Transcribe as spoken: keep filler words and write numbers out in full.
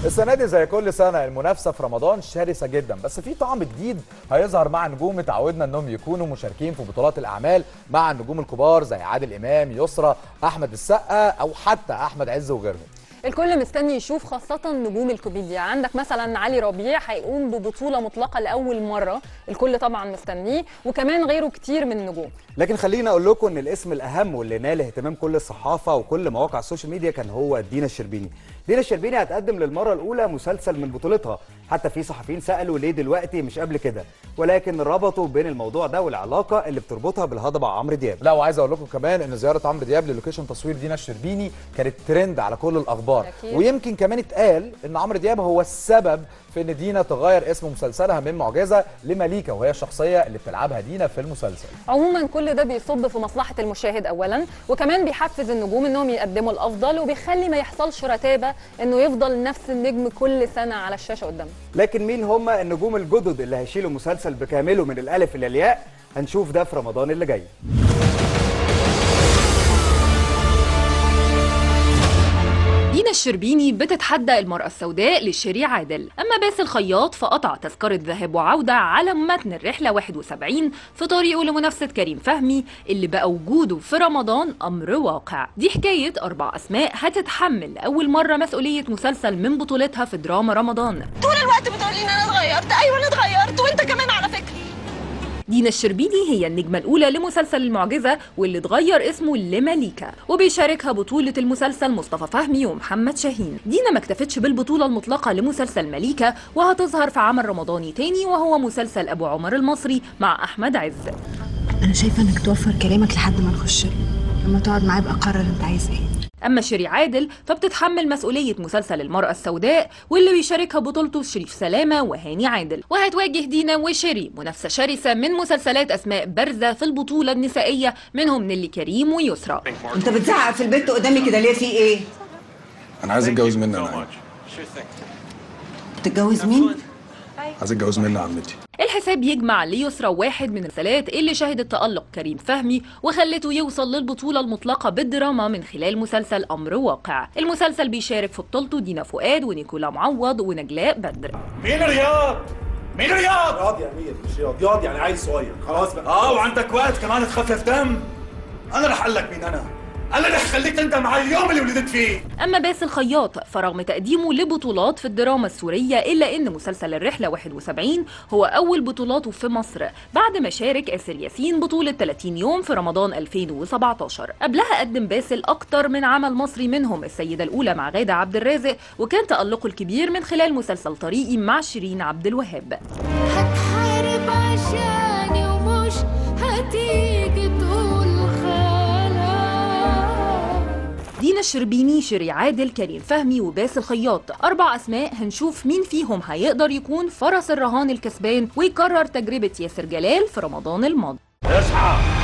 السنه دي زي كل سنه المنافسه في رمضان شرسه جدا، بس في طعم جديد هيظهر مع نجوم اتعودنا انهم يكونوا مشاركين في بطولات الاعمال مع النجوم الكبار زي عادل امام، يسرا، احمد السقا او حتى احمد عز وغيرهم. الكل مستني يشوف، خاصة نجوم الكوميديا. عندك مثلا علي ربيع هيقوم ببطولة مطلقة لأول مرة، الكل طبعا مستنيه، وكمان غيره كتير من النجوم. لكن خلينا اقول لكم ان الاسم الاهم واللي نال اهتمام كل الصحافة وكل مواقع السوشيال ميديا كان هو دينا الشربيني. دينا الشربيني هتقدم للمرة الأولى مسلسل من بطولتها، حتى في صحفيين سألوا ليه دلوقتي مش قبل كده، ولكن ربطوا بين الموضوع ده والعلاقة اللي بتربطها بالهضبة عمرو دياب. لا وعايز اقول لكم كمان ان زيارة عمرو دياب للوكيشن تصوير دينا الشربيني كانت ترند على كل الأخبار، أكيد. ويمكن كمان اتقال ان عمرو دياب هو السبب في ان دينا تغير اسم مسلسلها من معجزة لمليكة، وهي الشخصية اللي بتلعبها دينا في المسلسل. عموما كل ده بيصب في مصلحة المشاهد أولا، وكمان بيحفز النجوم انهم يقدموا الأفضل، وبيخلي ما يحصلش رتابة انه يفضل نفس النجم كل سنة على الشاشة قدامنا. لكن مين هم النجوم الجدد اللي هيشيلوا مسلسل بكامله من الألف إلى الياء؟ هنشوف ده في رمضان اللي جاي. دينا الشربيني بتتحدى المرأة السوداء لشيري عادل، أما باسل خياط فقطع تذكرة ذهاب وعودة على متن الرحلة واحد وسبعين في طريقه لمنافسة كريم فهمي اللي بقى وجوده في رمضان أمر واقع. دي حكاية أربع أسماء هتتحمل أول مرة مسؤولية مسلسل من بطولتها في دراما رمضان. طول الوقت بتقولي إن أنا اتغيرت، أيوة أنا اتغيرت وأنت كمان على فكرة. دينا الشربيني هي النجمة الأولى لمسلسل المعجزة واللي اتغير اسمه لمليكة، وبيشاركها بطولة المسلسل مصطفى فهمي ومحمد شاهين. دينا ما اكتفتش بالبطولة المطلقة لمسلسل مليكة، وهتظهر في عمل رمضاني تاني وهو مسلسل أبو عمر المصري مع أحمد عز. أنا شايفة إنك توفر كلامك لحد ما نخش، لما تقعد معاه بقى قرر أنت عايز إيه. أما شيري عادل فبتتحمل مسؤولية مسلسل المرأة السوداء واللي بيشاركها بطولته شريف سلامة وهاني عادل، وهتواجه دينا وشيري منافسة شرسة من مسلسلات أسماء بارزة في البطولة النسائية، منهم نيلي كريم ويسرا. أنت بتزعق في البيت قدامي كده ليه؟ في إيه؟ أنا عايز أتجوز منى. أنا تتجوز مين؟ عايز أتجوز منى عمتي. الحساب يجمع ليسرا واحد من المسلسلات اللي شهدت تألق كريم فهمي وخلته يوصل للبطولة المطلقة بالدراما من خلال مسلسل أمر واقع. المسلسل بيشارك في بطولته دينا فؤاد ونيكولا معوض ونجلاء بدر. مين رياض؟ مين رياض؟ رياض يا امير، مش رياض، رياض يعني عيل صغير خلاص بقى. اه وعندك وقت كمان تخفف دم؟ انا رح اقول لك مين انا؟ انا اللي خليك تندم على اليوم اللي ولدت فيه. اما باسل خياط فرغم تقديمه لبطولات في الدراما السوريه الا ان مسلسل الرحله واحد وسبعين هو اول بطولاته في مصر بعد ما شارك آسر ياسين بطوله ثلاثين يوم في رمضان ألفين وسبعتاشر. قبلها قدم باسل اكتر من عمل مصري منهم السيده الاولى مع غادة عبد الرازق، وكان تألقه الكبير من خلال مسلسل طريقي مع شيرين عبد الوهاب. هتحارب عشاني ومش هتيجي تقول دينا الشربيني، شيري عادل، كريم فهمي وباسل خياط، أربع أسماء هنشوف مين فيهم هيقدر يكون فرس الرهان الكسبان ويكرر تجربة ياسر جلال في رمضان الماضي. اصحى